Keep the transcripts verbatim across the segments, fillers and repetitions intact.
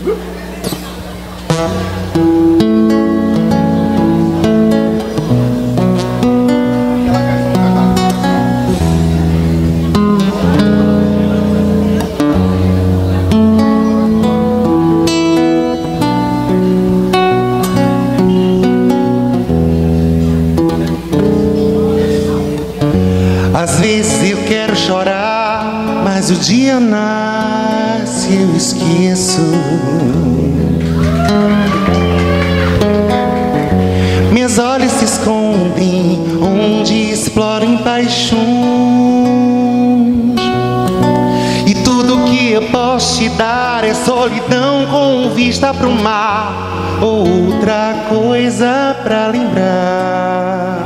Às vezes eu quero chorar, mas o dia nasce e eu esqueço. Meus olhos se escondem onde exploram paixões, e tudo que eu posso te dar é solidão com vista pro mar, outra coisa pra lembrar.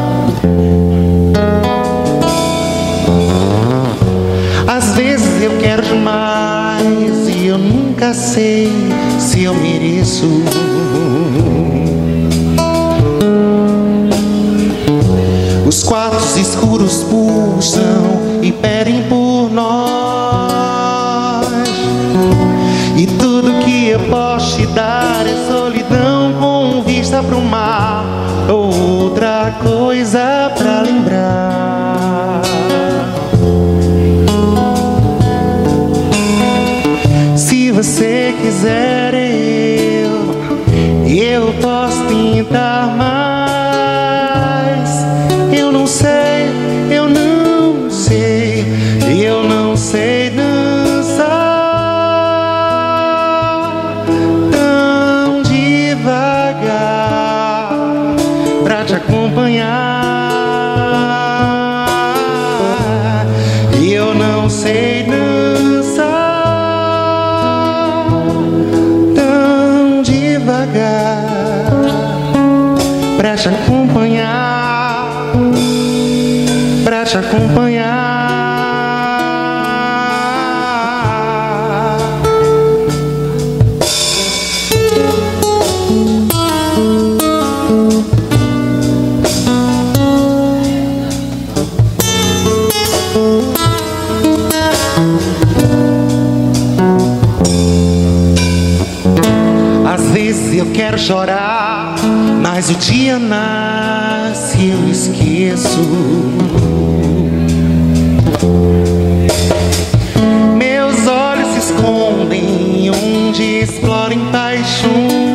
Às vezes eu quero demais e eu nunca sei se eu mereço. Os quartos escuros pulsam e pedem por nós, e tudo que eu posso te dar é solidão com vista pro mar, outra coisa pra lembrar. Se você quiser, eu, eu posso tentar mais. Eu não sei, eu não sei, eu não sei dançar tão devagar pra te acompanhar. Eu não sei dançar tão devagar pra te acompanhar, pra te acompanhar. Às vezes eu quero chorar, mas o dia nasce e eu esqueço. Meus olhos se escondem onde exploram paixões,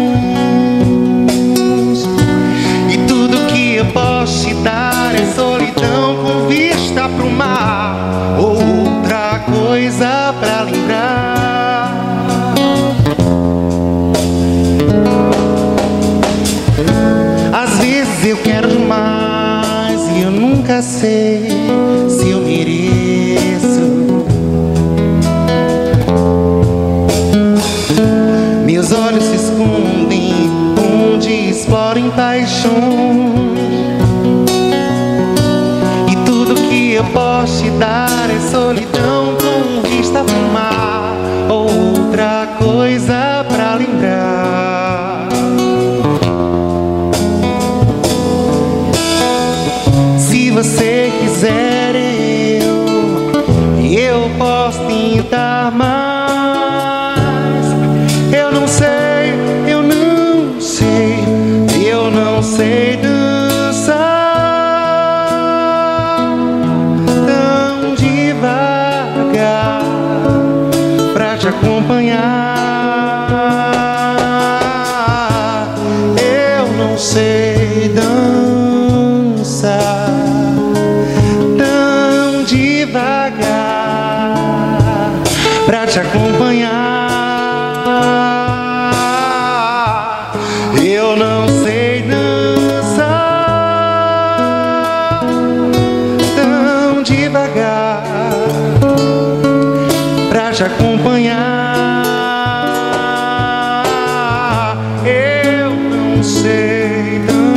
e tudo que eu posso te dar é solidão com vista pro mar, outra coisa pra lembrar. Às vezes eu quero demais e eu nunca sei se eu mereço. Meus olhos se escondem onde exploram paixões, e tudo que eu posso te dar é solidão com vista pro mar, outra coisa pra lembrar. Se você quiser, eu, eu posso tentar mais. Eu não sei, eu não sei, eu não sei dançar tão devagar pra te acompanhar. Eu não sei dançar tão devagar pra te acompanhar. Eu não sei dançar tão devagar pra te acompanhar. Eu não sei dançar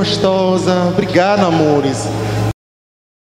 gostosa. Obrigado, amores.